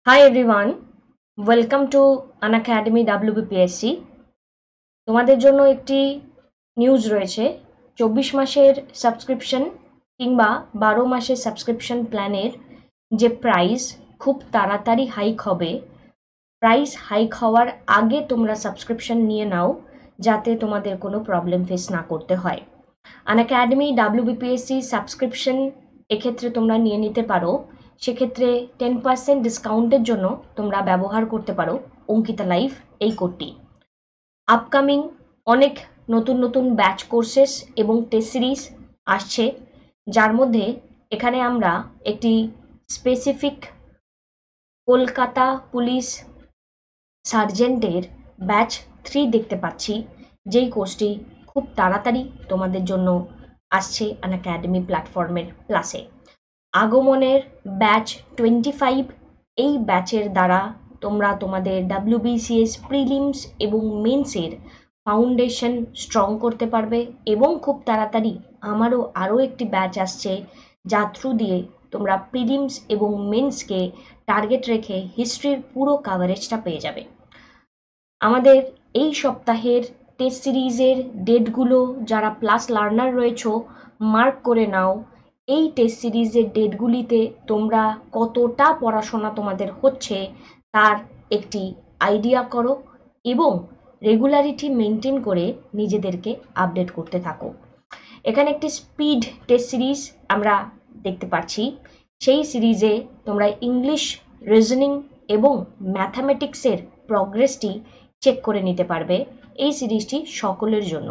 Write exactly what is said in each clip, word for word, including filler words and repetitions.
Hi everyone, welcome to Unacademy W B P S C. তোমাদের জন্য একটি news রয়েছে। চব্বিশ মাসের সাবস্ক্রিপশন কিংবা বারো মাসের সাবস্ক্রিপশন প্ল্যানের যে প্রাইস খুব তাড়াতাড়ি হাইক হবে। প্রাইস হাইক হওয়ার আগে তোমরা সাবস্ক্রিপশন নিয়ে নাও, যাতে তোমাদের কোনো প্রবলেম ফেস না করতে হয়। Unacademy W B P S C subscription এক্ষেত্রে তোমরা নিয়ে নিতে পারো। সেক্ষেত্রে টেন পার্সেন্ট ডিসকাউন্টের জন্য তোমরা ব্যবহার করতে পারো অঙ্কিতা লাইভ এই কোডটি। আপকামিং অনেক নতুন নতুন ব্যাচ কোর্সেস এবং টেস্ট সিরিজ আসছে, যার মধ্যে এখানে আমরা একটি স্পেসিফিক কলকাতা পুলিশ সার্জেন্টের ব্যাচ থ্রি দেখতে পাচ্ছি, যেই কোর্সটি খুব তাড়াতাড়ি তোমাদের জন্য আসছে আনএকাডেমি প্ল্যাটফর্মের প্লাসে। আগমনের ব্যাচ টোয়েন্টি ফাইভ, এই ব্যাচের দ্বারা তোমরা তোমাদের W B C S prelims এবং মেন্সের ফাউন্ডেশন স্ট্রং করতে পারবে। এবং খুব তাড়াতাড়ি আমারও আরও একটি ব্যাচ আসছে, যা থ্রু দিয়ে তোমরা প্রিলিমস এবং মেন্সকে টার্গেট রেখে হিস্ট্রির পুরো কাভারেজটা পেয়ে যাবে। আমাদের এই সপ্তাহের টেস্ট সিরিজের ডেটগুলো যারা প্লাস লার্নার রয়েছো মার্ক করে নাও। এই টেস্ট সিরিজের ডেটগুলিতে তোমরা কতটা পড়াশোনা তোমাদের হচ্ছে তার একটি আইডিয়া করো এবং রেগুলারিটি মেনটেন করে নিজেদেরকে আপডেট করতে থাকো। এখানে একটি স্পিড টেস্ট সিরিজ আমরা দেখতে পাচ্ছি। সেই সিরিজে তোমরা ইংলিশ, রিজনিং এবং ম্যাথামেটিক্সের প্রগ্রেসটি চেক করে নিতে পারবে। এই সিরিজটি সকলের জন্য।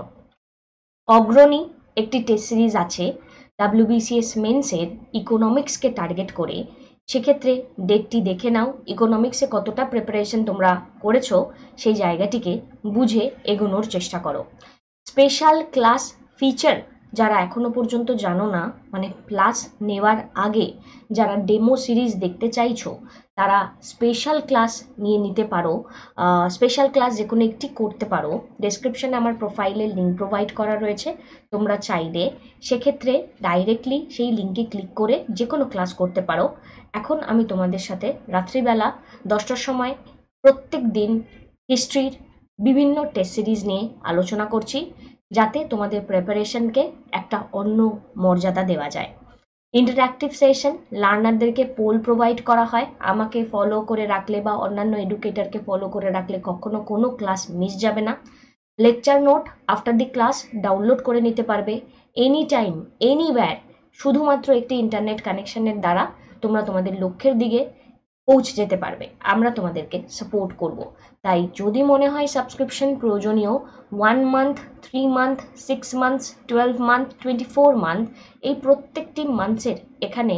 অগ্রণী একটি টেস্ট সিরিজ আছে ডাব্লিউ বি সি এস মেন্সের ইকোনমিক্সকে টার্গেট করে। সেক্ষেত্রে ডেটটি দেখে নাও, ইকোনমিক্সে কতটা প্রিপারেশন তোমরা করেছো সেই জায়গাটিকে বুঝে এগোনোর চেষ্টা করো। স্পেশাল ক্লাস ফিচার যারা এখনো পর্যন্ত জানো না, মানে প্লাস নেওয়ার আগে যারা ডেমো সিরিজ দেখতে চাইছো, তারা স্পেশাল ক্লাস নিয়ে নিতে পারো। স্পেশাল ক্লাস যে কোনো একটি করতে পারো। ডেসক্রিপশনে আমার প্রোফাইলের লিঙ্ক প্রোভাইড করা রয়েছে, তোমরা চাইলে সেক্ষেত্রে ডাইরেক্টলি সেই লিঙ্কে ক্লিক করে যে কোনো ক্লাস করতে পারো। এখন আমি তোমাদের সাথে রাত্রিবেলা দশটার সময় প্রত্যেক দিন হিস্ট্রির বিভিন্ন টেস্ট সিরিজ নিয়ে আলোচনা করছি, যাতে তোমাদের প্রিপারেশনকে একটা অন্য মর্যাদা দেওয়া যায়। ইন্টারঅ্যাক্টিভ সেশন, লার্নারদেরকে পোল প্রোভাইড করা হয়। আমাকে ফলো করে রাখলে বা অন্যান্য এডুকেটরকে ফলো করে রাখলে কখনো কোনো ক্লাস মিস যাবে না। Lecture note after the class download করে নিতে পারবে এনি টাইম এনিওয়্যার। শুধুমাত্র একটি ইন্টারনেট কানেকশনের দ্বারা তোমরা তোমাদের লক্ষ্যের দিকে পৌঁছে যেতে পারবে। আমরা তোমাদেরকে সাপোর্ট করব। তাই যদি মনে হয় সাবস্ক্রিপশন প্রয়োজনীয়, one month, three month, six months, twelve month, twenty four month, এই প্রত্যেকটি মান্থসের এখানে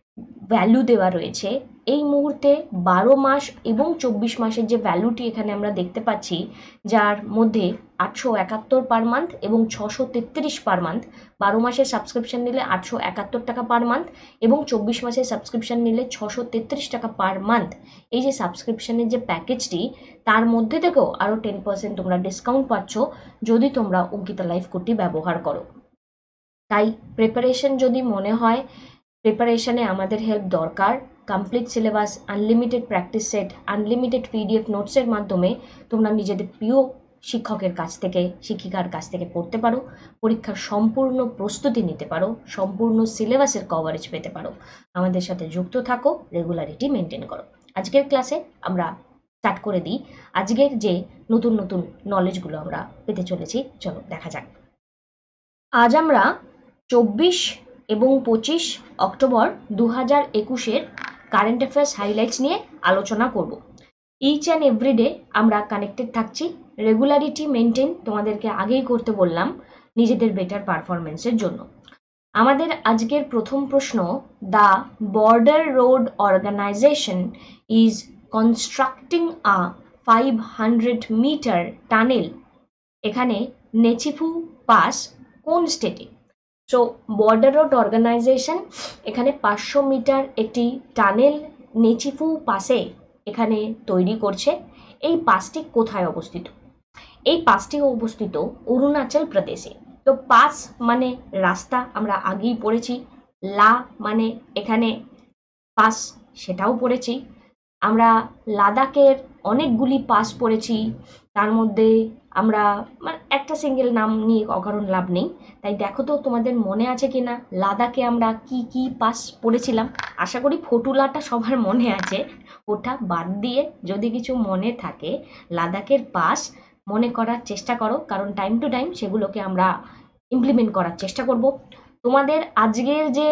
ভ্যালু দেওয়া রয়েছে। এই মুহূর্তে বারো মাস এবং চব্বিশ মাসের যে ভ্যালুটি এখানে আমরা দেখতে পাচ্ছি, যার মধ্যে আটশো একাত্তর পার মান্থ এবং ছশো তেত্রিশ পার মান্থ। বারো মাসের সাবস্ক্রিপশন নিলে আটশো একাত্তর টাকা পার মান্থ এবং চব্বিশ মাসের সাবস্ক্রিপশন নিলে ছশো তেত্রিশ টাকা পার মান্থ। এই যে সাবস্ক্রিপশনের যে প্যাকেজটি, তার মধ্যে থেকেও আরও টেন পার্সেন্ট তোমরা ডিসকাউন্ট পাচ্ছ যদি তোমরা অঙ্কিতা লাইভ কোডটি ব্যবহার করো। তাই প্রিপারেশন যদি মনে হয় প্রিপারেশনে আমাদের হেল্প দরকার, complete syllabus, unlimited practice set, unlimited PDF নোটসের মাধ্যমে তোমরা নিজেদের প্রিয় শিক্ষকের কাছ থেকে, শিক্ষিকার কাছ থেকে পড়তে পারো, পরীক্ষার সম্পূর্ণ প্রস্তুতি নিতে পারো, সম্পূর্ণ সিলেবাসের কভারেজ পেতে পারো। আমাদের সাথে যুক্ত থাকো, রেগুলারিটি মেনটেন করো। আজকের ক্লাসে আমরা স্টার্ট করে দিই আজকের যে নতুন নতুন নলেজগুলো আমরা পেতে চলেছি। চলো দেখা যাক। আজ আমরা চব্বিশ এবং পঁচিশ অক্টোবর দু হাজার একুশের কারেন্ট অ্যাফেয়ার্স হাইলাইটস নিয়ে আলোচনা করব। ইচ অ্যান্ড এভরিডে আমরা কানেক্টেড থাকছি। রেগুলারিটি মেনটেন তোমাদেরকে আগেই করতে বললাম নিজেদের বেটার পারফরমেন্সের জন্য। আমাদের আজকের প্রথম প্রশ্ন, the border road organisation is constructing a five hundred metre tunnel. এখানে নেচিফু পাস কোন স্টেটে? সো বর্ডার রোড অর্গানাইজেশন এখানে পাঁচশো মিটার একটি টানেল নেচিফু পাসে এখানে তৈরি করছে। এই পাসটি কোথায় অবস্থিত? এই পাসটি অবস্থিত অরুণাচল প্রদেশে। তো পাস মানে রাস্তা, আমরা আগেই পড়েছি। লা মানে এখানে পাস, সেটাও পড়েছি। আমরা লাদাখের অনেকগুলি পাস পড়েছি, তার মধ্যে আমরা মানে একটা সিঙ্গেল নাম নিয়ে অকারণ লাভ নেই, তাই দেখো তো তোমাদের মনে আছে কি না লাদাখে আমরা কি কি পাস পড়েছিলাম। আশা করি ফটুলাটা সবার মনে আছে, ওটা বাদ দিয়ে যদি কিছু মনে থাকে লাদাখের পাস মনে করার চেষ্টা করো, কারণ টাইম টু টাইম সেগুলোকে আমরা ইমপ্লিমেন্ট করার চেষ্টা করব। তোমাদের আজকের যে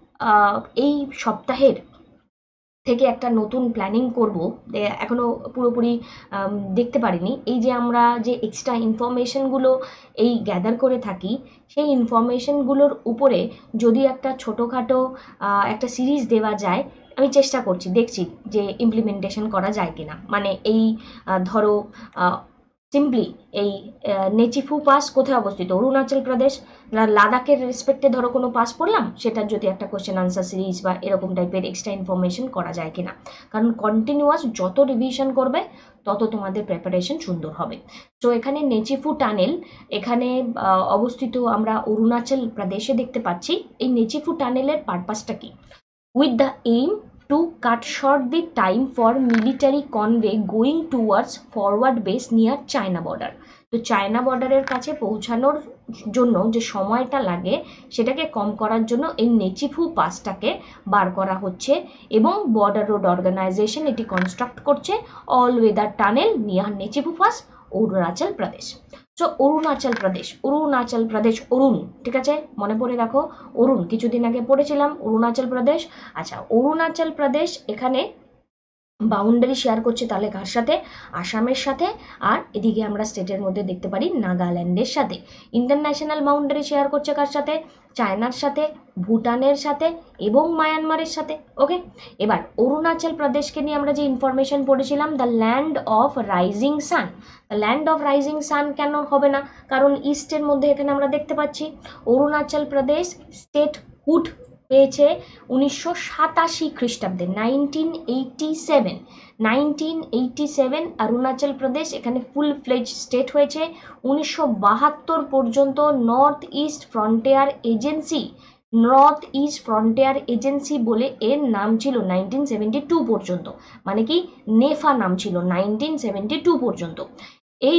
এই সপ্তাহের থেকে একটা নতুন প্ল্যানিং করব, এখনো পুরোপুরি দেখতে পারিনি। এই যে আমরা যে এক্সট্রা ইনফরমেশনগুলো এই গ্যাদার করে থাকি, সেই ইনফরমেশনগুলোর উপরে যদি একটা ছোটোখাটো একটা সিরিজ দেওয়া যায়, আমি চেষ্টা করছি, দেখছি যে ইমপ্লিমেন্টেশন করা যায় কিনা। মানে এই ধরো সিম্পলি এই নেচিফু পাস কোথায় অবস্থিত, অরুণাচল প্রদেশ, লাদাখের রেসপেক্টে ধরো কোনো পাস পড়লাম, সেটার যদি একটা কোশ্চেন আনসার সিরিজ বা এরকম টাইপের এক্সট্রা ইনফরমেশন করা যায় কিনা। কারণ কন্টিনিউয়াস যত রিভিশন করবে তত তোমাদের প্রিপারেশন সুন্দর হবে। তো এখানে নেচিফু টানেল এখানে অবস্থিত আমরা অরুণাচল প্রদেশে দেখতে পাচ্ছি। এই নেচিফু টানেলের পারপাসটা কি? With the aim to cut short the time for military convoy going towards forward base near China border. তো চায়না বর্ডারের কাছে পৌঁছানোর জন্য যে সময়টা লাগে সেটাকে কম করার জন্য এই নেচিফু পাসটাকে বার করা হচ্ছে, এবং বর্ডার রোড অর্গানাইজেশন এটি কনস্ট্রাক্ট করছে all weather tunnel near Nechiphu pass, Arunachal Pradesh. So Arunachal Pradesh, Arunachal Pradesh, Arun, ঠিক আছে, মনে পড়ে রাখো অরুণ, কিছুদিন আগে পড়েছিলাম অরুণাচল প্রদেশ। আচ্ছা, অরুণাচল প্রদেশ এখানে বাউন্ডারি শেয়ার করছে তাহলে কার সাথে? আসামের সাথে, আর এদিকে আমরা স্টেটের মধ্যে দেখতে পারি নাগাল্যান্ডের সাথে। ইন্টারন্যাশনাল বাউন্ডারি শেয়ার করছে কার সাথে? চায়নার সাথে, ভুটানের সাথে এবং মায়ানমারের সাথে। ওকে, এবার অরুণাচল প্রদেশকে নিয়ে আমরা যে ইনফরমেশন পড়েছিলাম, the land of rising sun. Land of rising sun কেন হবে না? কারণ ইস্টের মধ্যে এখানে আমরা দেখতে পাচ্ছি অরুণাচল প্রদেশ স্টেট হুড পেয়েছে উনিশশো সাতাশি খ্রিস্টাব্দে, nineteen eighty seven nineteen eighty seven Arunachal Pradesh এখানে ফুল ফ্লেজ স্টেট হয়েছে। উনিশশো বাহাত্তর পর্যন্ত north east frontier agency, north east frontier agency বলে এর নাম ছিল নাইনটিন সেভেন্টি টু পর্যন্ত, মানে কি নেফা নাম ছিল নাইনটিন সেভেন্টি টু পর্যন্ত। এই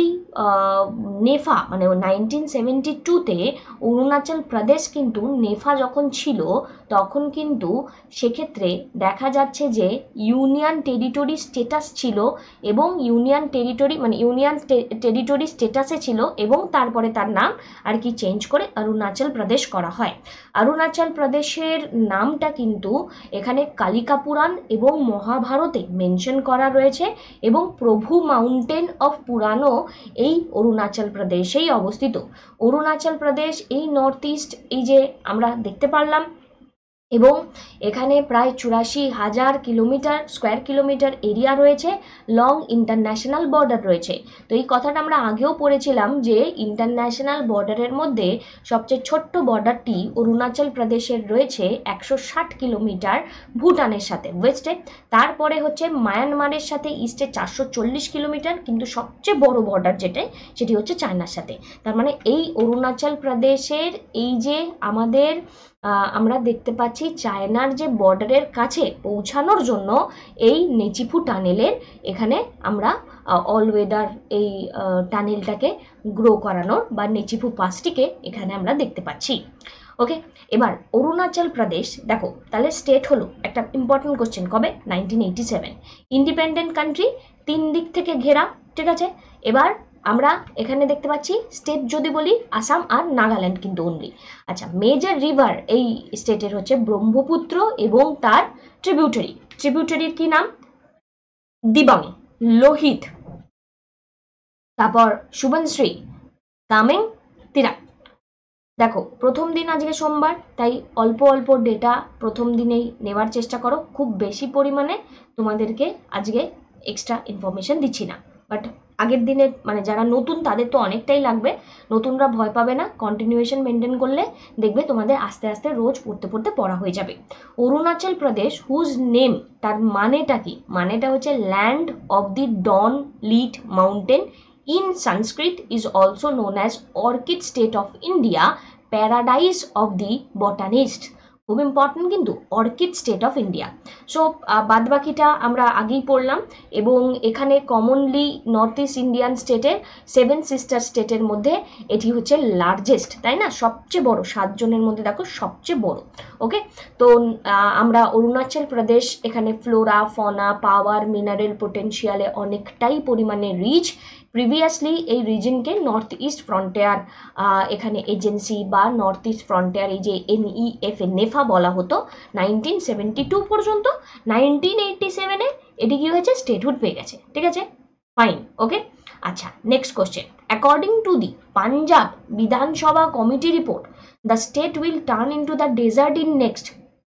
নেফা মানে নাইনটিন সেভেন্টি টুতে অরুণাচল প্রদেশ কিন্তু নেফা যখন ছিল তখন কিন্তু সেক্ষেত্রে দেখা যাচ্ছে যে ইউনিয়ন টেরিটরি স্টেটাস ছিল, এবং ইউনিয়ন টেরিটরি মানে ইউনিয়ন টেরিটরি স্টেটাসে ছিল, এবং তারপরে তার নাম আর কি চেঞ্জ করে অরুণাচল প্রদেশ করা হয়। অরুণাচল প্রদেশের নামটা কিন্তু এখানে কালিকা পুরাণ এবং মহাভারতে মেনশন করা রয়েছে, এবং প্রভু মাউন্টেন অফ পুরাণও এই অরুণাচল প্রদেশেই অবস্থিত। অরুণাচল প্রদেশ এই নর্থ ইস্ট এই যে আমরা দেখতে পারলাম, এবং এখানে প্রায় চুরাশি হাজার কিলোমিটার স্কোয়ার কিলোমিটার এরিয়া রয়েছে, লং ইন্টারন্যাশনাল বর্ডার রয়েছে। তো এই কথাটা আমরা আগেও পড়েছিলাম যে ইন্টারন্যাশনাল বর্ডারের মধ্যে সবচেয়ে ছোট্ট বর্ডারটি অরুণাচল প্রদেশের রয়েছে একশো ষাট কিলোমিটার ভুটানের সাথে ওয়েস্টে, তারপরে হচ্ছে মায়ানমারের সাথে ইস্টে চারশো চল্লিশ কিলোমিটার, কিন্তু সবচেয়ে বড় বর্ডার যেটা সেটি হচ্ছে চায়নার সাথে। তার মানে এই অরুণাচল প্রদেশের এই যে আমাদের আমরা দেখতে পাচ্ছি চায়নার যে বর্ডারের কাছে পৌঁছানোর জন্য এই নেচিফু টানেলের এখানে আমরা অল ওয়েদার এই টানেলটাকে গ্রো করানোর বা নেচিফু পাসটিকে এখানে আমরা দেখতে পাচ্ছি। ওকে, এবার অরুণাচল প্রদেশ দেখো তাহলে স্টেট হলো একটা ইম্পর্টেন্ট কোশ্চেন, কবে? Nineteen eighty seven, independent country, তিন দিক থেকে ঘেরা, ঠিক আছে। এবার আমরা এখানে দেখতে পাচ্ছি স্টেট যদি বলি আসাম আর নাগাল্যান্ড কিন্তু অনলি। আচ্ছা, মেজর রিভার এই স্টেটের হচ্ছে ব্রহ্মপুত্র এবং তার ট্রিবিউটারি, ট্রিবিউটারির কি নাম? দিবাং, লোহিত, তারপর সুবনশ্রী, কামেং, তিরাপ। দেখো প্রথম দিন আজকে সোমবার, তাই অল্প অল্প ডেটা প্রথম দিনেই নেওয়ার চেষ্টা করো, খুব বেশি পরিমাণে তোমাদেরকে আজকে এক্সট্রা ইনফরমেশন দিচ্ছি না, বাট আগের দিনে মানে যারা নতুন তাদের তো অনেকটাই লাগবে, নতুনরা ভয় পাবে না, কন্টিনিউয়েশন মেনটেন করলে দেখবে তোমাদের আস্তে আস্তে রোজ পড়তে পড়তে পড়া হয়ে যাবে। অরুণাচল প্রদেশ হুজ নেম, তার মানেটা কি? মানেটা হচ্ছে land of the dawn lit mountain, in Sanskrit is also known as Orchid State of India, Paradise of the Botanist. খুব ইম্পর্টেন্ট কিন্তু orchid state of India. So বাদবাকিটা আমরা আগেই পড়লাম, এবং এখানে কমনলি নর্থ ইস্ট ইন্ডিয়ান স্টেটের সেভেন সিস্টার স্টেটের মধ্যে এটি হচ্ছে লার্জেস্ট, তাই না, সবচেয়ে বড়, সাতজনের মধ্যে দেখো সবচেয়ে বড়। ওকে, তো আমরা অরুণাচল প্রদেশ এখানে ফ্লোরা ফনা পাওয়ার মিনারেল পোটেনশিয়ালে অনেকটাই পরিমাণে রিচ। প্রিভিয়াসলি এই রিজনকে নর্থ ইস্ট ফ্রন্টিয়ার এখানে এজেন্সি বা নর্থ ইস্ট ফ্রন্টিয়ার এই যে এনইএফ নেফা বলা হতো নাইনটিন সেভেন্টি টু পর্যন্ত। নাইনটিন এইটটি সেভেনে এটি কি হয়েছে, স্টেটহুড পেয়ে গেছে। ঠিক আছে, ফাইন। ওকে, আচ্ছা, next question. According to the Punjab Vidhansabha committee report, the state will turn into the desert in next,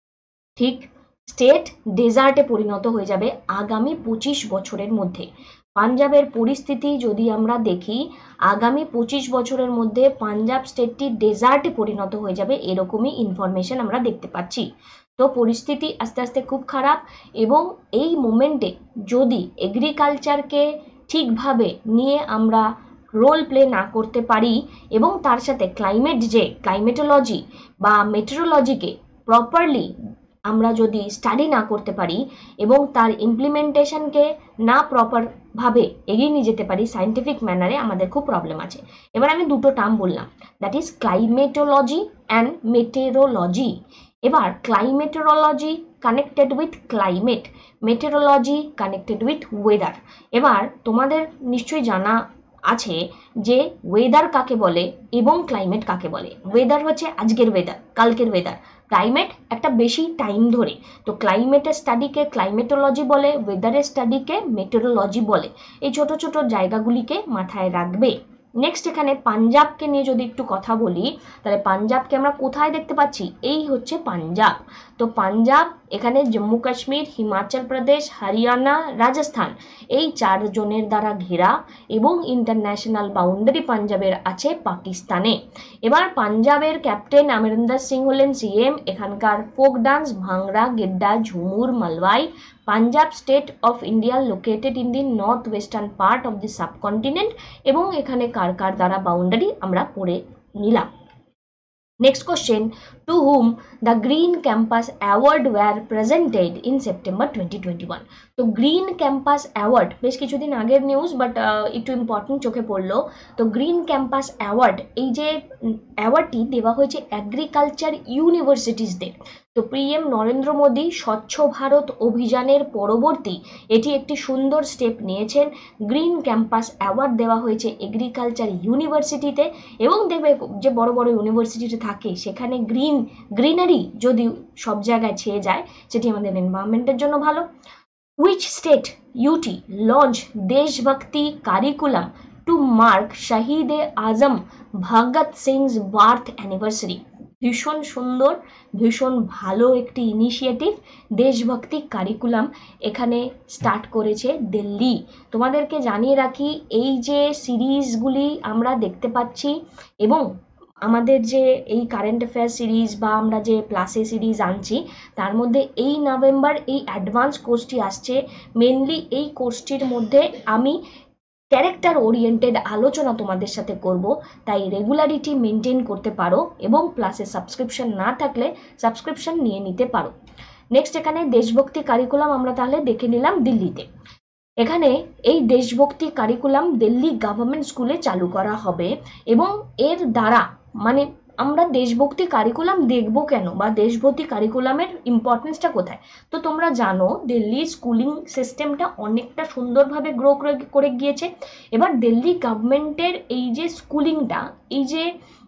ঠিক, স্টেট ডেজার্টে পরিণত হয়ে যাবে আগামী পঁচিশ বছরের মধ্যে। পাঞ্জাবের পরিস্থিতি যদি আমরা দেখি, আগামী পঁচিশ বছরের মধ্যে পাঞ্জাব স্টেটটি ডেজার্টে পরিণত হয়ে যাবে, এরকমই ইনফরমেশন আমরা দেখতে পাচ্ছি। তো পরিস্থিতি আস্তে আস্তে খুব খারাপ, এবং এই মোমেন্টে যদি এগ্রিকালচারকে ঠিকভাবে নিয়ে আমরা রোল প্লে না করতে পারি, এবং তার সাথে ক্লাইমেট যে ক্লাইমেটোলজি বা মেট্রোলজিকে প্রপারলি আমরা যদি স্টাডি না করতে পারি এবং তার ইমপ্লিমেন্টেশনকে না প্রপারভাবে এগিয়ে নিয়ে যেতে পারি সায়েন্টিফিক ম্যানারে, আমাদের খুব প্রবলেম আছে। এবার আমি দুটো টার্ম বললাম, that is climatology and meteorology. এবার climatology connected with climate, meteorology connected with weather. এবার তোমাদের নিশ্চয়ই জানা আছে যে ওয়েদার কাকে বলে এবং ক্লাইমেট কাকে বলে। ওয়েদার হচ্ছে আজকের ওয়েদার, কালকের ওয়েদার। ক্লাইমেট একটা বেশি টাইম ধরে, তো ক্লাইমেটের স্টাডিকে ক্লাইমেটোলজি বলে, ওয়েদারের স্টাডিকে মেটেরোলজি বলে। এই ছোট ছোট জায়গাগুলিকে মাথায় রাখবে। নেক্সট এখানে পাঞ্জাবকে নিয়ে যদি একটু কথা বলি, তাহলে পাঞ্জাবকে আমরা কোথায় দেখতে পাচ্ছি, এই হচ্ছে পাঞ্জাব। তো পাঞ্জাব এখানে জম্মু কাশ্মীর, হিমাচল প্রদেশ, হরিয়ানা, রাজস্থান এই চার জনের দ্বারা ঘেরা, এবং ইন্টারন্যাশনাল বাউন্ডারি পাঞ্জাবের আছে পাকিস্তানে। এবার পাঞ্জাবের ক্যাপ্টেন অমরিন্দর সিং হলেন সিএম। এখানকার ফোক ডান্স ভাংড়া, Giddha, Jhumur, Malwai. Punjab state of India located in the north western part of the subcontinent, এবং এখানে কার কার দ্বারা বাউন্ডারি আমরা পড়ে নিলাম। Next question, to whom the Green Campus Award were presented in September twenty twenty-one? তো গ্রিন ক্যাম্পাস অ্যাওয়ার্ড বেশ কিছুদিন আগের নিউজ, বাট একটু ইম্পর্টেন্ট চোখে পড়লো। তো গ্রিন ক্যাম্পাস অ্যাওয়ার্ড, এই যে অ্যাওয়ার্ডটি দেওয়া হয়েছে অ্যাগ্রিকালচার ইউনিভার্সিটিসদের। তো পিএম নরেন্দ্র মোদী স্বচ্ছ ভারত অভিযানের পরবর্তী এটি একটি সুন্দর স্টেপ নিয়েছেন। গ্রিন ক্যাম্পাস অ্যাওয়ার্ড দেওয়া হয়েছে এগ্রিকালচার ইউনিভার্সিটিতে, এবং দেখবে যে বড় বড় ইউনিভার্সিটিতে থাকে সেখানে গ্রিন গ্রিনারি যদি সব জায়গায় ছেয়ে যায়, সেটি আমাদের এনভায়রনমেন্টের জন্য ভালো। Which state U T launch Deshbhakti curriculum to mark Shaheed e Azam Bhagat Singh's birth anniversary? ভীষণ সুন্দর, ভীষণ ভালো একটি ইনিশিয়েটিভ। দেশভক্তি কারিকুলাম এখানে স্টার্ট করেছে দিল্লি। তোমাদেরকে জানিয়ে রাখি, এই যে সিরিজগুলি আমরা দেখতে পাচ্ছি, এবং আমাদের যে এই কারেন্ট অ্যাফেয়ার সিরিজ বা আমরা যে প্লাসে সিরিজ আনছি, তার মধ্যে এই নভেম্বর এই অ্যাডভান্স কোর্সটি আসছে। মেনলি এই কোর্সটির মধ্যে আমি ক্যারেক্টার ওরিয়েন্টেড আলোচনা তোমাদের সাথে করব, তাই রেগুলারিটি মেনটেন করতে পারো, এবং প্লাসে সাবস্ক্রিপশন না থাকলে সাবস্ক্রিপশন নিয়ে নিতে পারো। নেক্সট এখানে দেশভক্তি কারিকুলাম আমরা তাহলে দেখে নিলাম দিল্লিতে। এখানে এই দেশভক্তি কারিকুলাম দিল্লি গভর্নমেন্ট স্কুলে চালু করা হবে, এবং এর দ্বারা মানে আমরা দেশভক্তি কারিকুলাম দেখবো কেন, বা দেশভক্তি কারিকুলামের ইম্পর্টেন্সটা কোথায়। তো তোমরা জানো দিল্লি স্কুলিং সিস্টেমটা অনেকটা সুন্দরভাবে গ্রো করে গিয়েছে। এবার দিল্লি গভর্নমেন্টের এই যে স্কুলিংটা, এই যে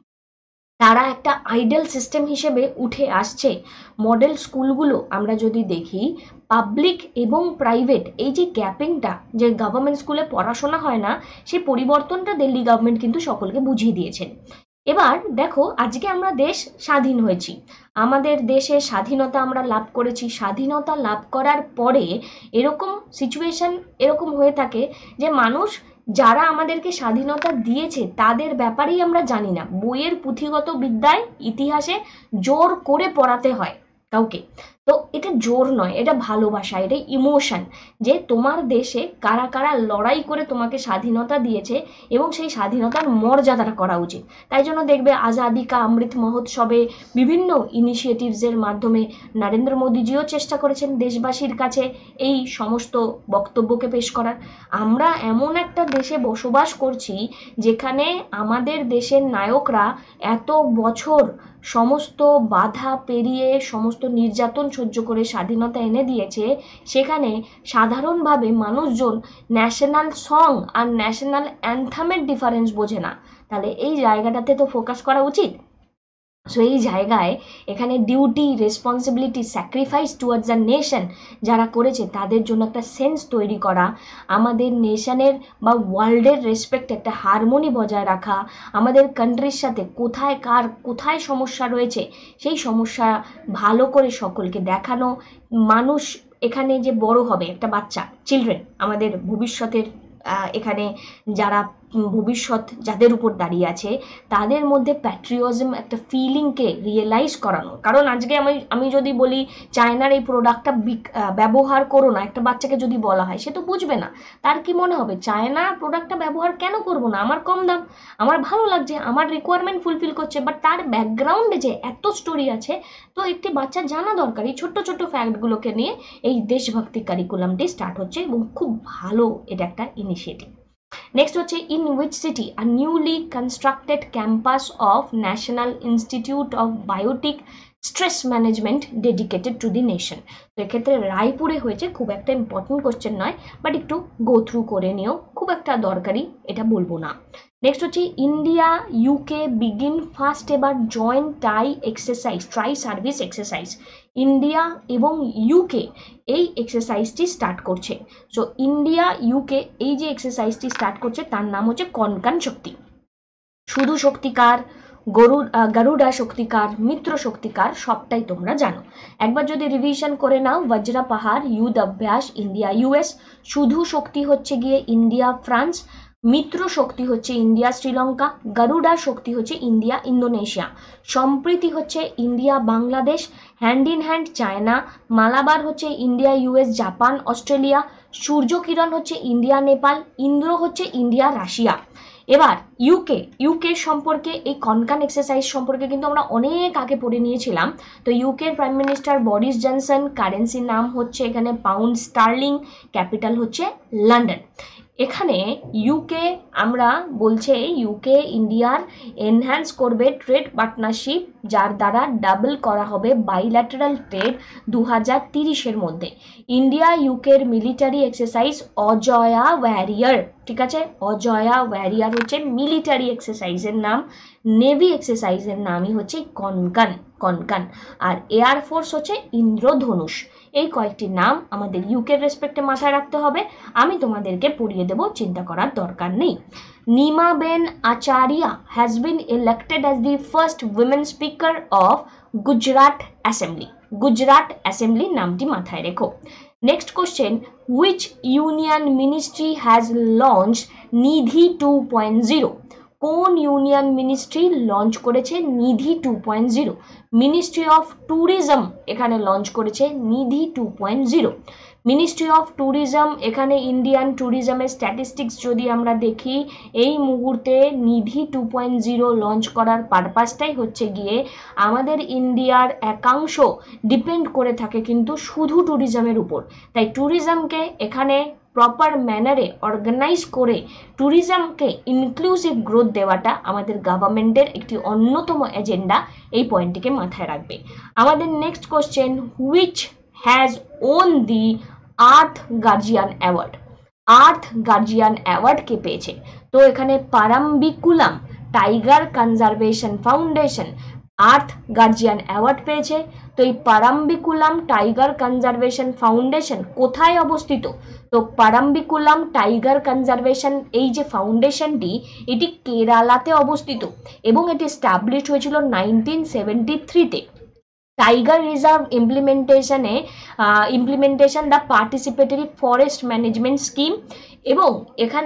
তারা একটা আইডল সিস্টেম হিসেবে উঠে আসছে, মডেল স্কুলগুলো আমরা যদি দেখি, পাবলিক এবং প্রাইভেট এই যে গ্যাপিংটা, যে গভর্নমেন্ট স্কুলে পড়াশোনা হয় না, সেই পরিবর্তনটা দিল্লি গভর্নমেন্ট কিন্তু সকলকে বুঝিয়ে দিয়েছেন। এবার দেখো, আজকে আমরা দেশ স্বাধীন হয়েছি, আমাদের দেশে স্বাধীনতা আমরা লাভ করেছি। স্বাধীনতা লাভ করার পরে এরকম সিচুয়েশন এরকম হয়ে থাকে যে মানুষ যারা আমাদেরকে স্বাধীনতা দিয়েছে তাদের ব্যাপারেই আমরা জানি না। বইয়ের পুঁথিগত বিদ্যায় ইতিহাসে জোর করে পড়াতে হয় কাউকে। তো এটা জোর নয়, এটা ভালোবাসা, এটা ইমোশন, যে তোমার দেশে কারা কারা লড়াই করে তোমাকে স্বাধীনতা দিয়েছে এবং সেই স্বাধীনতার মর্যাদাটা করা উচিত। তাই জন্য দেখবে আজাদি কা অমৃত মহোৎসবে বিভিন্ন ইনিশিয়েটিভসের মাধ্যমে নরেন্দ্র মোদীজিও চেষ্টা করেছেন দেশবাসীর কাছে এই সমস্ত বক্তব্যকে পেশ করার। আমরা এমন একটা দেশে বসবাস করছি যেখানে আমাদের দেশের নায়করা এত বছর সমস্ত বাধা পেরিয়ে সমস্ত নির্যাতন সহ্য করে স্বাধীনতা এনে দিয়েছে, সেখানে সাধারণভাবে মানুষজন ন্যাশনাল সং আর ন্যাশনাল অ্যান্থামের ডিফারেন্স বোঝে না। তাহলে এই জায়গাটাতে তো ফোকাস করা উচিত। সো এই জায়গায় এখানে duty, responsibility, sacrifice towards the nation যারা করেছে তাদের জন্য একটা সেন্স তৈরি করা, আমাদের নেশনের বা ওয়ার্ল্ডের রেসপেক্ট একটা হারমোনি বজায় রাখা, আমাদের কান্ট্রির সাথে কোথায় কার কোথায় সমস্যা রয়েছে সেই সমস্যা ভালো করে সকলকে দেখানো। মানুষ এখানে যে বড় হবে, একটা বাচ্চা, চিলড্রেন, আমাদের ভবিষ্যতের এখানে যারা ভবিষ্যৎ যাদের উপর দাঁড়িয়ে আছে তাদের মধ্যে প্যাট্রিয়টিজম একটা ফিলিংকে রিয়েলাইজ করানো। কারণ আজকে আমি আমি যদি বলি চায়নার এই প্রোডাক্টটা ব্যবহার করো না, একটা বাচ্চাকে যদি বলা হয় সে তো বুঝবে না। তার কি মনে হবে চায়নার প্রোডাক্টটা ব্যবহার কেন করব না, আমার কম দাম, আমার ভালো লাগছে, আমার রিকোয়ারমেন্ট ফুলফিল করছে, বাট তার ব্যাকগ্রাউন্ডে যে এত স্টোরি আছে, তো একটি বাচ্চা জানা দরকার। এই ছোট্ট ছোট্ট ফ্যাক্টগুলোকে নিয়ে এই দেশভক্তি কারিকুলামটি স্টার্ট হচ্ছে এবং খুব ভালো এটা একটা ইনিশিয়েটিভ। নেক্সট হচ্ছে in which city a newly constructed campus of national institute of biotic stress management dedicated to the nation. তো এক্ষেত্রে রায়পুরে হয়েছে, খুব একটা ইম্পর্টেন্ট কোশ্চেন নয়, বাট একটু গো থ্রু করে নিও, খুব একটা দরকারি এটা বলবো না। নেক্সট হচ্ছে ইন্ডিয়া ইউকে বিগিন ফার্স্ট এবার joint tie exercise, tri service exercise. India এবং ইউকে এই এক্সারসাইজটি স্টার্ট করছে। সো ইন্ডিয়া ইউকে এই যে এক্সারসাইজটি স্টার্ট করছে তার নাম হচ্ছে কনকান শক্তি। শুধু শক্তিকার, গরু গরুডা শক্তিকার, মিত্র শক্তিকার সবটাই তোমরা জানো। একবার যদি রিভিশন করে নাও, বজ্রা পাহাড়, ইউদ অভ্যাস ইন্ডিয়া ইউএস, শুধু শক্তি হচ্ছে গিয়ে ইন্ডিয়া ফ্রান্স, মিত্র শক্তি হচ্ছে ইন্ডিয়া শ্রীলঙ্কা, গরুডা শক্তি হচ্ছে ইন্ডিয়া ইন্দোনেশিয়া, সম্প্রীতি হচ্ছে India Bangladesh, hand in hand China, Malabar হচ্ছে India US Japan Australia, Surya Kiran হচ্ছে ইন্ডিয়া নেপাল, ইন্দ্র হচ্ছে ইন্ডিয়া রাশিয়া। এবার ইউকে ইউকে সম্পর্কে এই কনকান এক্সারসাইজ সম্পর্কে কিন্তু আমরা অনেক আগে পড়ে নিয়েছিলাম। তো ইউকের প্রাইম মিনিস্টার বরিস জনসন, কারেন্সির নাম হচ্ছে এখানে পাউন্ড স্টার্লিং, ক্যাপিটাল হচ্ছে লন্ডন। এখানে ইউকে আমরা বলছে ইউকে ইন্ডিয়ার এনহ্যান্স করবে ট্রেড পার্টনারশিপ, যার দ্বারা ডাবল করা হবে বাইল্যাটারাল ট্রেড দু হাজার তিরিশের মধ্যে। ইন্ডিয়া ইউকের মিলিটারি এক্সারসাইজ অজয়া ওয়ারিয়ার, ঠিক আছে, অজয়া ওয়ারিয়ার হচ্ছে মিলিটারি এক্সারসাইজের নাম, নেভি এক্সারসাইজের নামই হচ্ছে কনকান কনকান আর এয়ার ফোর্স হচ্ছে ইন্দ্রধনুষ। এই কয়েকটি নাম আমাদের ইউকের রেসপেক্টে মাথায় রাখতে হবে, আমি তোমাদেরকে পড়িয়ে দেব, চিন্তা করার দরকার নেই। Nima Ben Acharya has been elected as the first women speaker of Gujarat assembly. Gujarat assembly নামটি মাথায় রেখো। Next question, which union ministry has launch Nidhi two point zero? কোন ইউনিয়ন মিনিস্ট্রি লঞ্চ করেছে Nidhi two point zero? Ministry of tourism এখানে লঞ্চ করেছে Nidhi two point zero. Ministry of tourism, এখানে Indian ট্যুরিজমের statistics যদি আমরা দেখি, এই মুহূর্তে Nidhi two point zero launch করার পারপাসটাই হচ্ছে গিয়ে আমাদের ইন্ডিয়ার একাংশ ডিপেন্ড করে থাকে কিন্তু শুধু ট্যুরিজমের উপর। তাই ট্যুরিজমকে এখানে প্রপার ম্যানারে অর্গানাইজ করে ট্যুরিজমকে ইনক্লুসিভ গ্রোথ দেওয়াটা আমাদের গভর্নমেন্টের একটি অন্যতম এজেন্ডা, এই পয়েন্টটিকে মাথায় রাখবে। আমাদের next question, which has won the earth guardian award? Earth guardian award কে পেয়েছে? তো এখানে Parambikulam tiger conservation foundation earth guardian award পেয়েছে। তো এই পারাম্বিকুলাম টাইগার কনজারভেশন ফাউন্ডেশন কোথায় অবস্থিত? তো পারাম্বিকুলাম টাইগার কনজারভেশন এই যে ফাউন্ডেশনটি, এটি কেরালাতে অবস্থিত এবং এটি স্টাবলিশ হয়েছিল নাইনটিন সেভেন্টি থ্রিতে। টাইগার রিজার্ভ ইমপ্লিমেন্টেশনে implementation the participatory forest management scheme, এবং এখানে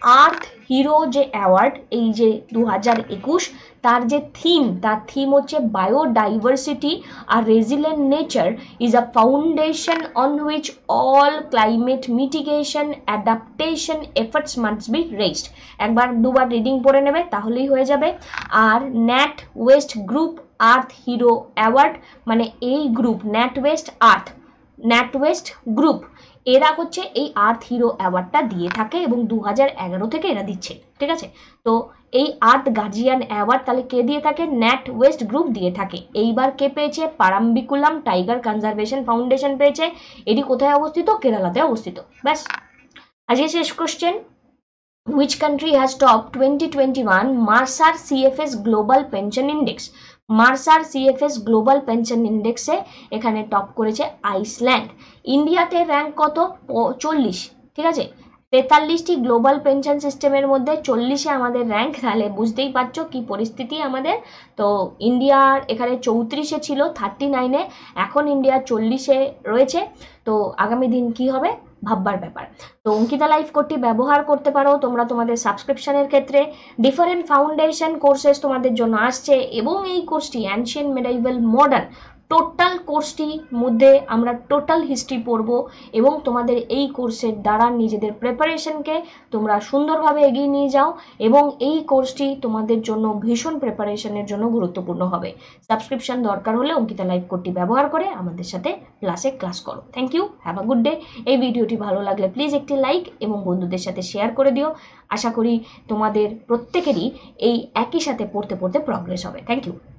আর্থ হিরো যে অ্যাওয়ার্ড এই যে দু হাজার একুশ তার যে থিম তার থিম হচ্ছে বায়োডাইভার্সিটি আর resilient nature is a foundation on which all climate mitigation adaptation efforts must be raised. একবার দুবার রিডিং পড়ে নেবে তাহলেই হয়ে যাবে। আর NatWest group earth hero award মানে এই group NatWest earth NatWest group এরা হচ্ছে এই আর্থ হিরো অ্যাওয়ার্ডটা দিয়ে থাকে এবং দু হাজার এগারো থেকে এরা দিচ্ছে, ঠিক আছে। তো এই আর্থ গার্জিয়ান অ্যাওয়ার্ড তাহলে কে দিয়ে থাকে? ন্যাট ওয়েস্ট গ্রুপ দিয়ে থাকে। এইবার কে পেয়েছে? পারাম্বিকুলাম টাইগার কনজারভেশন ফাউন্ডেশন পেয়েছে। এটি কোথায় অবস্থিত? কেরালাতে অবস্থিত। ব্যাস। আজকে শেষ question, which country has topped twenty twenty-one Mercer C F S Global Pension Index? Mercer CFS global pension ইন্ডেক্সে এখানে টপ করেছে আইসল্যান্ড। ইন্ডিয়াতে র্যাঙ্ক কত? চল্লিশ, ঠিক আছে। তেতাল্লিশটি গ্লোবাল পেনশন সিস্টেমের মধ্যে চল্লিশে আমাদের র্যাঙ্ক, তাহলে বুঝতেই পারছো কি পরিস্থিতি আমাদের। তো ইন্ডিয়ার এখানে চৌত্রিশে ছিল, থার্টি নাইনে, এখন ইন্ডিয়া চল্লিশে রয়েছে। তো আগামী দিন কি হবে ভাববার ব্যাপার। তো অঙ্কিতা লাইফ কোডটি ব্যবহার করতে পারো তোমরা তোমাদের সাবস্ক্রিপশনের ক্ষেত্রে। ডিফারেন্ট ফাউন্ডেশন কোর্সেস তোমাদের জন্য আসছে এবং এই কোর্সটি অ্যানশিয়েন্ট মেডাইভাল মডার্ন টোটাল কোর্সটির মধ্যে আমরা টোটাল হিস্ট্রি পড়ব এবং তোমাদের এই কোর্সের দ্বারা নিজেদের প্রিপারেশনকে তোমরা সুন্দরভাবে এগিয়ে নিয়ে যাও এবং এই কোর্সটি তোমাদের জন্য ভীষণ প্রিপারেশনের জন্য গুরুত্বপূর্ণ হবে। সাবস্ক্রিপশন দরকার হলে অঙ্কিতা লাইভ কোডটি ব্যবহার করে আমাদের সাথে ক্লাসে ক্লাস করো। Thank you, have a good day. এই ভিডিওটি ভালো লাগলে প্লিজ একটি লাইক এবং বন্ধুদের সাথে শেয়ার করে দিও। আশা করি তোমাদের প্রত্যেকেরই এই একই সাথে পড়তে পড়তে প্রগ্রেস হবে। Thank you.